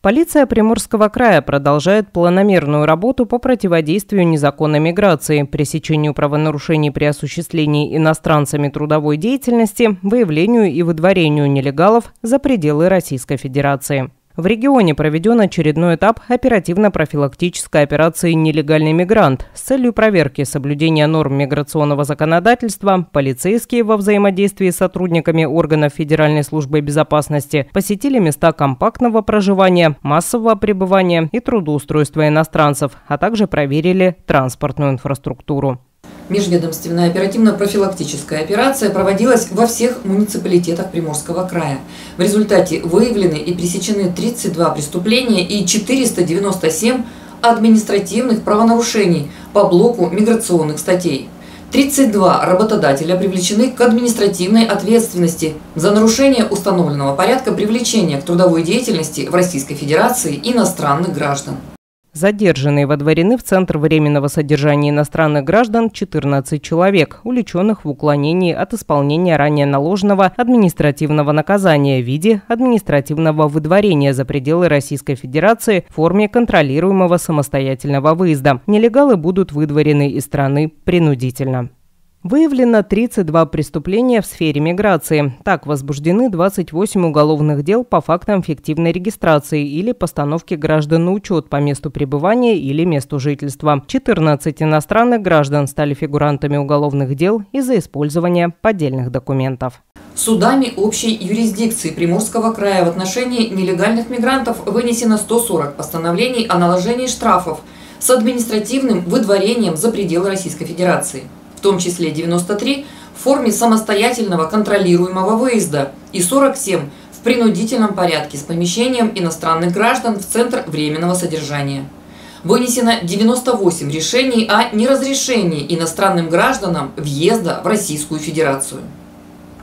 Полиция Приморского края продолжает планомерную работу по противодействию незаконной миграции, пресечению правонарушений при осуществлении иностранцами трудовой деятельности, выявлению и выдворению нелегалов за пределы Российской Федерации. В регионе проведен очередной этап оперативно-профилактической операции «Нелегальный мигрант». С целью проверки соблюдения норм миграционного законодательства полицейские во взаимодействии с сотрудниками органов Федеральной службы безопасности посетили места компактного проживания, массового пребывания и трудоустройства иностранцев, а также проверили транспортную инфраструктуру. Межведомственная оперативно-профилактическая операция проводилась во всех муниципалитетах Приморского края. В результате выявлены и пресечены 32 преступления и 497 административных правонарушений по блоку миграционных статей. 32 работодателя привлечены к административной ответственности за нарушение установленного порядка привлечения к трудовой деятельности в Российской Федерации иностранных граждан. Задержанные водворены в Центр временного содержания иностранных граждан 14 человек, увлеченных в уклонении от исполнения ранее наложенного административного наказания в виде административного выдворения за пределы Российской Федерации в форме контролируемого самостоятельного выезда. Нелегалы будут выдворены из страны принудительно. Выявлено 32 преступления в сфере миграции. Так, возбуждены 28 уголовных дел по фактам фиктивной регистрации или постановки граждан на учет по месту пребывания или месту жительства. 14 иностранных граждан стали фигурантами уголовных дел из-за использования поддельных документов. Судами общей юрисдикции Приморского края в отношении нелегальных мигрантов вынесено 140 постановлений о наложении штрафов с административным выдворением за пределы Российской Федерации. В том числе 93 в форме самостоятельного контролируемого выезда и 47 в принудительном порядке с помещением иностранных граждан в Центр временного содержания. Вынесено 98 решений о неразрешении иностранным гражданам въезда в Российскую Федерацию.